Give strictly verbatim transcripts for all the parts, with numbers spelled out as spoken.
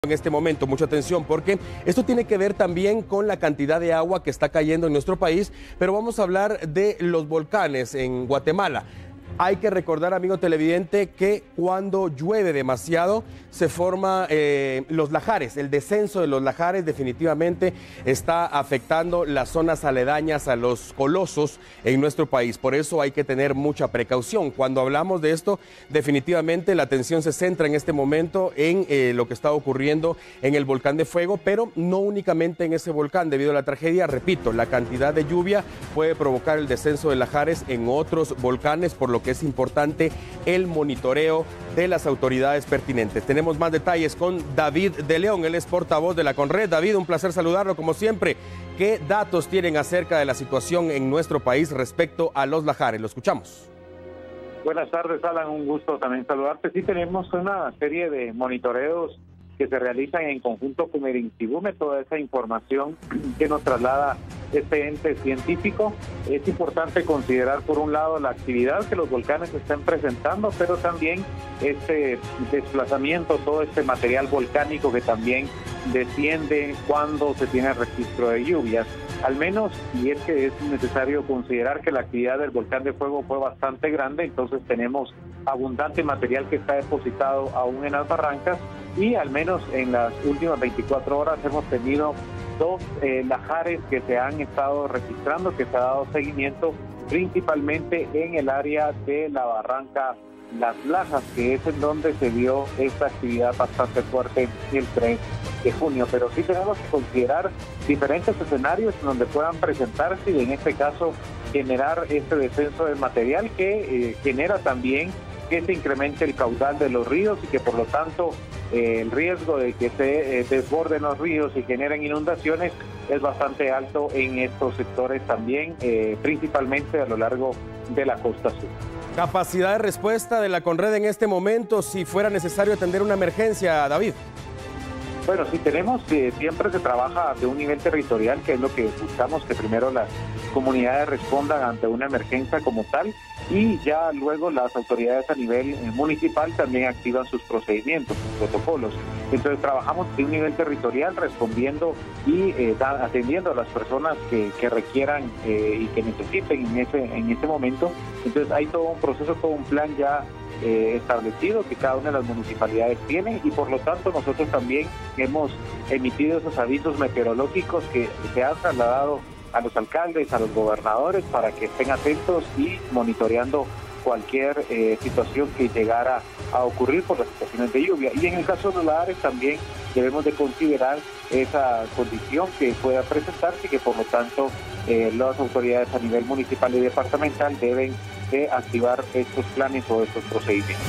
En este momento, mucha atención, porque esto tiene que ver también con la cantidad de agua que está cayendo en nuestro país, pero vamos a hablar de los volcanes en Guatemala. Hay que recordar, amigo televidente, que cuando llueve demasiado se forman eh, los lajares. El descenso de los lajares definitivamente está afectando las zonas aledañas a los colosos en nuestro país. Por eso hay que tener mucha precaución. Cuando hablamos de esto, definitivamente la atención se centra en este momento en eh, lo que está ocurriendo en el volcán de Fuego, pero no únicamente en ese volcán. Debido a la tragedia, repito, la cantidad de lluvia puede provocar el descenso de lajares en otros volcanes, por lo que es importante el monitoreo de las autoridades pertinentes. Tenemos más detalles con David de León, él es portavoz de la Conred. David, un placer saludarlo como siempre. ¿Qué datos tienen acerca de la situación en nuestro país respecto a los lajares? Lo escuchamos. Buenas tardes, Alan, un gusto también saludarte. Sí, tenemos una serie de monitoreos que se realizan en conjunto con el INCIBUME, toda esa información que nos traslada este ente científico. Es importante considerar, por un lado, la actividad que los volcanes están presentando, pero también este desplazamiento, todo este material volcánico que también desciende cuando se tiene registro de lluvias. Al menos, y es que es necesario considerar que la actividad del volcán de Fuego fue bastante grande, entonces tenemos abundante material que está depositado aún en las barrancas, y al menos en las últimas veinticuatro horas hemos tenido dos eh, lajares que se han estado registrando, que se ha dado seguimiento principalmente en el área de la barranca Las Lajas, que es en donde se dio esta actividad bastante fuerte el tres de junio. Pero sí tenemos que considerar diferentes escenarios en donde puedan presentarse y en este caso generar este descenso del material que eh, genera también que se incremente el caudal de los ríos y que por lo tanto eh, el riesgo de que se eh, desborden los ríos y generen inundaciones es bastante alto en estos sectores también, eh, principalmente a lo largo de la costa sur. Capacidad de respuesta de la Conred en este momento, si fuera necesario atender una emergencia, David. Bueno, sí tenemos, eh, siempre se trabaja de un nivel territorial, que es lo que buscamos, que primero las comunidades respondan ante una emergencia como tal, y ya luego las autoridades a nivel eh, municipal también activan sus procedimientos, sus protocolos. Entonces trabajamos de un nivel territorial respondiendo y eh, da, atendiendo a las personas que, que requieran eh, y que necesiten en ese, en ese momento. Entonces hay todo un proceso, todo un plan ya Eh, establecido que cada una de las municipalidades tiene, y por lo tanto nosotros también hemos emitido esos avisos meteorológicos que se han trasladado a los alcaldes, a los gobernadores, para que estén atentos y monitoreando cualquier eh, situación que llegara a ocurrir por las situaciones de lluvia. Y en el caso de los lahares también debemos de considerar esa condición que pueda presentarse y que por lo tanto eh, las autoridades a nivel municipal y departamental deben de activar estos planes o estos procedimientos.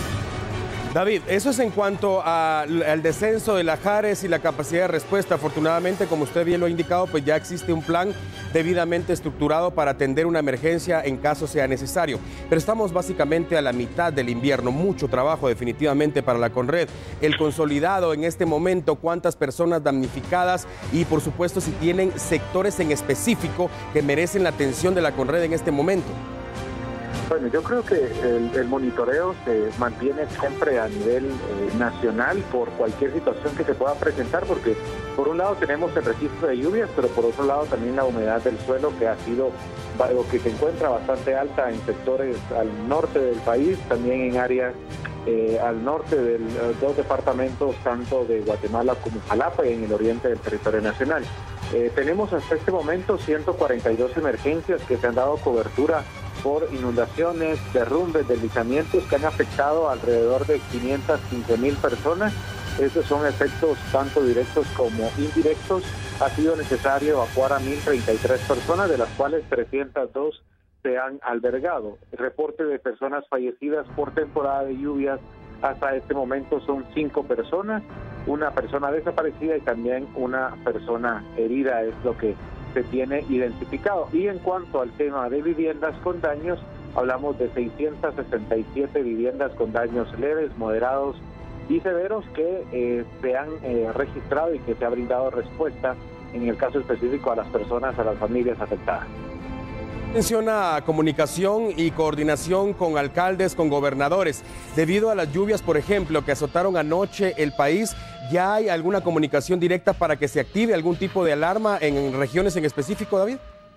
David, eso es en cuanto a, al descenso de lajares y la capacidad de respuesta. Afortunadamente, como usted bien lo ha indicado, pues ya existe un plan debidamente estructurado para atender una emergencia en caso sea necesario. Pero estamos básicamente a la mitad del invierno, mucho trabajo definitivamente para la Conred. El consolidado en este momento, cuántas personas damnificadas y por supuesto si tienen sectores en específico que merecen la atención de la Conred en este momento. Bueno, yo creo que el, el monitoreo se mantiene siempre a nivel eh, nacional por cualquier situación que se pueda presentar, porque por un lado tenemos el registro de lluvias, pero por otro lado también la humedad del suelo, que ha sido algo que se encuentra bastante alta en sectores al norte del país, también en áreas eh, al norte de los dos departamentos, tanto de Guatemala como Jalapa, y en el oriente del territorio nacional. Eh, tenemos hasta este momento ciento cuarenta y dos emergencias que se han dado cobertura por inundaciones, derrumbes, deslizamientos que han afectado alrededor de quinientas quince mil personas. Estos son efectos tanto directos como indirectos. Ha sido necesario evacuar a mil treinta y tres personas, de las cuales trescientas dos se han albergado. El reporte de personas fallecidas por temporada de lluvias hasta este momento son cinco personas, una persona desaparecida y también una persona herida, es lo que se tiene identificado. Y en cuanto al tema de viviendas con daños, hablamos de seiscientas sesenta y siete viviendas con daños leves, moderados y severos que eh, se han eh, registrado y que se ha brindado respuesta en el caso específico a las personas, a las familias afectadas. Menciona comunicación y coordinación con alcaldes, con gobernadores. Debido a las lluvias, por ejemplo, que azotaron anoche el país, ¿ya hay alguna comunicación directa para que se active algún tipo de alarma en regiones en específico, David?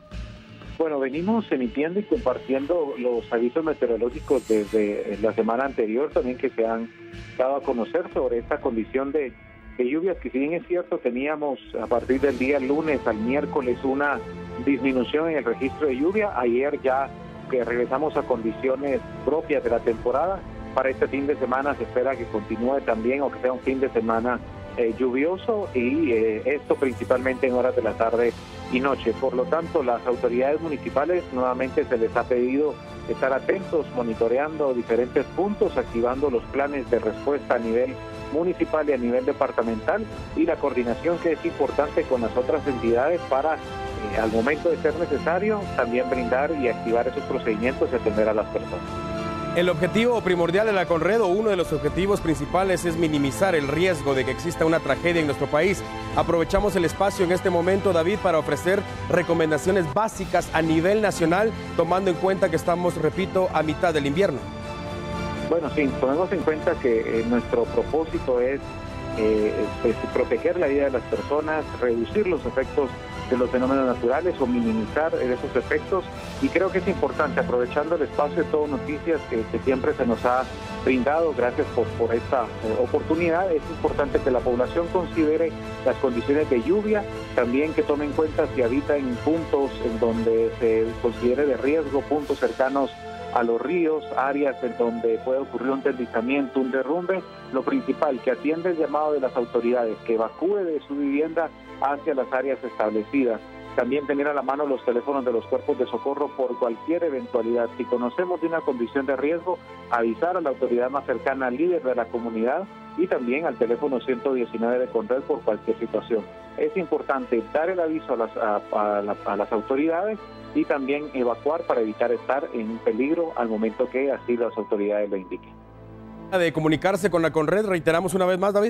Bueno, venimos emitiendo y compartiendo los avisos meteorológicos desde la semana anterior también que se han dado a conocer sobre esta condición de, de lluvias, que si bien es cierto teníamos a partir del día lunes al miércoles una disminución en el registro de lluvia. Ayer ya que regresamos a condiciones propias de la temporada. Para este fin de semana se espera que continúe también o que sea un fin de semana eh, lluvioso y eh, esto principalmente en horas de la tarde y noche. Por lo tanto, las autoridades municipales nuevamente se les ha pedido estar atentos, monitoreando diferentes puntos, activando los planes de respuesta a nivel municipal y a nivel departamental y la coordinación que es importante con las otras entidades para Eh, al momento de ser necesario, también brindar y activar esos procedimientos y atender a las personas. El objetivo primordial de la Conred, o uno de los objetivos principales, es minimizar el riesgo de que exista una tragedia en nuestro país. Aprovechamos el espacio en este momento, David, para ofrecer recomendaciones básicas a nivel nacional, tomando en cuenta que estamos, repito, a mitad del invierno. Bueno, sí, tomemos en cuenta que eh, nuestro propósito es eh, pues, proteger la vida de las personas, reducir los efectos de los fenómenos naturales o minimizar esos efectos, y creo que es importante, aprovechando el espacio de Todo Noticias que, que siempre se nos ha brindado, gracias por, por esta eh, oportunidad, es importante que la población considere las condiciones de lluvia, también que tome en cuenta si habita en puntos en donde se considere de riesgo, puntos cercanos a los ríos, áreas en donde puede ocurrir un deslizamiento, un derrumbe. Lo principal, que atienda el llamado de las autoridades, que evacúe de su vivienda hacia las áreas establecidas. También tener a la mano los teléfonos de los cuerpos de socorro por cualquier eventualidad. Si conocemos de una condición de riesgo, avisar a la autoridad más cercana, al líder de la comunidad, y también al teléfono ciento diecinueve de Conred por cualquier situación. Es importante dar el aviso a las, a, a, a, a las autoridades y también evacuar para evitar estar en peligro al momento que así las autoridades lo indiquen. De comunicarse con la Conred, reiteramos una vez más, David.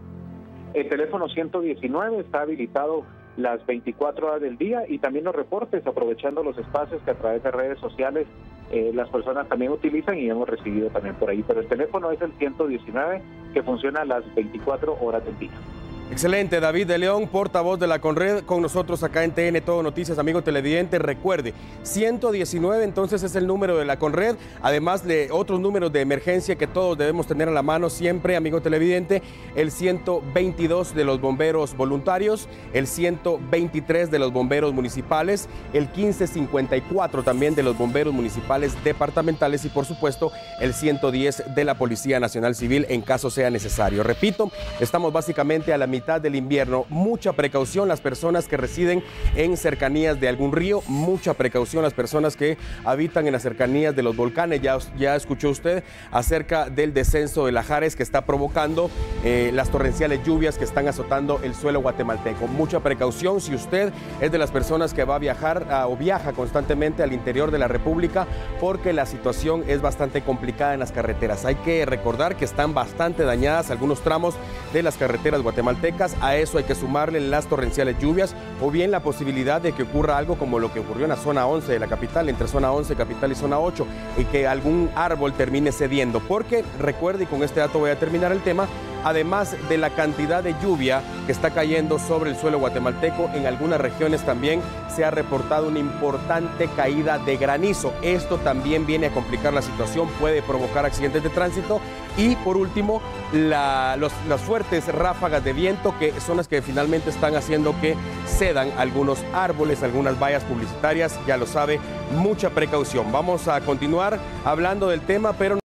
El teléfono ciento diecinueve está habilitado las veinticuatro horas del día, y también los reportes, aprovechando los espacios que a través de redes sociales eh, las personas también utilizan y hemos recibido también por ahí. Pero el teléfono es el ciento diecinueve, que funciona las veinticuatro horas del día. Excelente, David de León, portavoz de la Conred, con nosotros acá en T N Todo Noticias. Amigo televidente, recuerde, ciento diecinueve entonces es el número de la Conred, además de otros números de emergencia que todos debemos tener a la mano siempre, amigo televidente, el ciento veintidós de los bomberos voluntarios, el ciento veintitrés de los bomberos municipales, el quince cincuenta y cuatro también de los bomberos municipales departamentales y por supuesto el ciento diez de la Policía Nacional Civil en caso sea necesario. Repito, estamos básicamente a la mitad del invierno. Mucha precaución las personas que residen en cercanías de algún río, mucha precaución las personas que habitan en las cercanías de los volcanes. Ya, ya escuchó usted acerca del descenso de Lajares que está provocando eh, las torrenciales lluvias que están azotando el suelo guatemalteco. Mucha precaución si usted es de las personas que va a viajar a, o viaja constantemente al interior de la República, porque la situación es bastante complicada en las carreteras. Hay que recordar que están bastante dañadas algunos tramos de las carreteras guatemaltecas. A eso hay que sumarle las torrenciales lluvias o bien la posibilidad de que ocurra algo como lo que ocurrió en la zona once de la capital, entre zona once, capital y zona ocho, y que algún árbol termine cediendo. Porque recuerde, y con este dato voy a terminar el tema, además de la cantidad de lluvia que está cayendo sobre el suelo guatemalteco, en algunas regiones también se ha reportado una importante caída de granizo. Esto también viene a complicar la situación, puede provocar accidentes de tránsito. Y por último, la, los, las fuertes ráfagas de viento, que son las que finalmente están haciendo que cedan algunos árboles, algunas vallas publicitarias. Ya lo sabe, mucha precaución. Vamos a continuar hablando del tema, pero